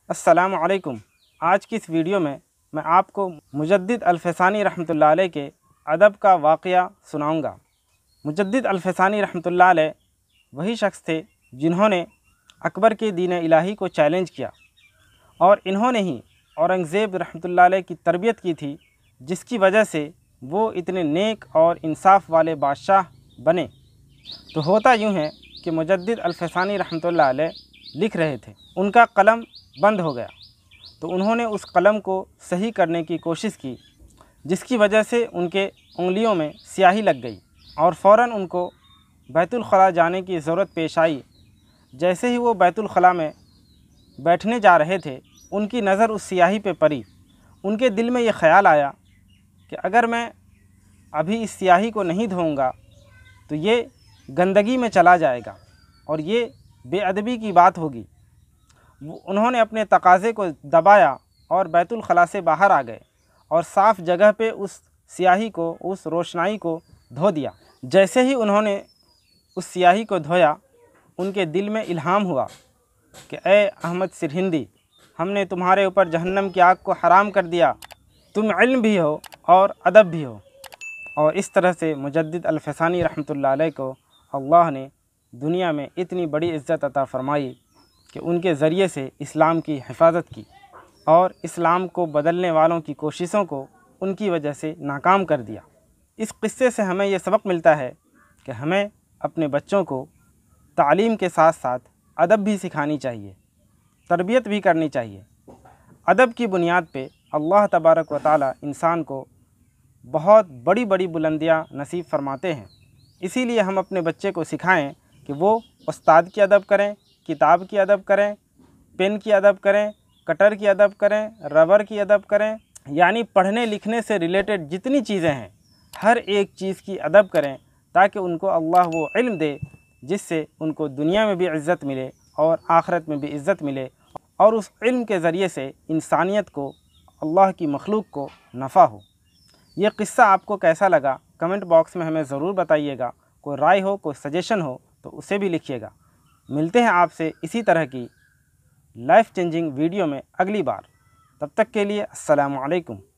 अस्सलामु अलैकुम। आज की इस वीडियो में मैं आपको मुजद्दिद अल-फ़सानी रहमतुल्लाह अलैह के अदब का वाक़या सुनाऊंगा। मुजद्दिद अल-फ़सानी रहमतुल्लाह अलैह वही शख्स थे जिन्होंने अकबर के दीन इलाही को चैलेंज किया और इन्होंने ही औरंगज़ेब रहमतुल्लाह अलैह की तरबियत की थी, जिसकी वजह से वो इतने नेक और इंसाफ वाले बादशाह बने। तो होता यूँ है कि मुजद्दिद अल-फ़सानी रहमतुल्लाह अलैह लिख रहे थे, उनका कलम बंद हो गया, तो उन्होंने उस कलम को सही करने की कोशिश की, जिसकी वजह से उनके उंगलियों में स्याही लग गई और फ़ौरन उनको बैतुल खला जाने की ज़रूरत पेश आई। जैसे ही वो बैतुल खला में बैठने जा रहे थे, उनकी नज़र उस स्याही पे पड़ी। उनके दिल में ये ख़्याल आया कि अगर मैं अभी इस स्याही को नहीं धोऊंगा तो ये गंदगी में चला जाएगा और ये बेअदबी की बात होगी। उन्होंने अपने तकाज़े को दबाया और बैतुल खला से बाहर आ गए और साफ़ जगह पे उस स्याही को, उस रोशनाई को धो दिया। जैसे ही उन्होंने उस स्याही को धोया, उनके दिल में इल्हाम हुआ कि ए अहमद सिरहिंदी, हमने तुम्हारे ऊपर जहन्नम की आग को हराम कर दिया, तुम इल्म भी हो और अदब भी हो। और इस तरह से मुजद्दिद अल-फ़सानी रहमतुल्लाह अलैह को अल्लाह ने दुनिया में इतनी बड़ी इज़्ज़त अता फ़रमाई कि उनके ज़रिए से इस्लाम की हिफाजत की और इस्लाम को बदलने वालों की कोशिशों को उनकी वजह से नाकाम कर दिया। इस क़िस्से से हमें यह सबक मिलता है कि हमें अपने बच्चों को तालीम के साथ साथ अदब भी सिखानी चाहिए, तरबियत भी करनी चाहिए। अदब की बुनियाद पे अल्लाह तबारक व तआला इंसान को बहुत बड़ी बड़ी बुलंदियाँ नसीब फरमाते हैं। इसीलिए हम अपने बच्चे को सिखाएं कि वो उस्ताद की अदब करें, किताब की अदब करें, पेन की अदब करें, कटर की अदब करें, रबर की अदब करें, यानी पढ़ने लिखने से रिलेटेड जितनी चीज़ें हैं हर एक चीज़ की अदब करें, ताकि उनको अल्लाह वो इल्म दे जिससे उनको दुनिया में भी इज़्ज़त मिले और आखिरत में भी इज़्ज़त मिले और उस इल्म के ज़रिए से इंसानियत को, अल्लाह की मखलूक को नफ़ा हो। ये क़िस्सा आपको कैसा लगा कमेंट बॉक्स में हमें ज़रूर बताइएगा। कोई राय हो, कोई सजेशन हो तो उसे भी लिखिएगा। मिलते हैं आपसे इसी तरह की लाइफ चेंजिंग वीडियो में अगली बार। तब तक के लिए अस्सलामु अलैकुम।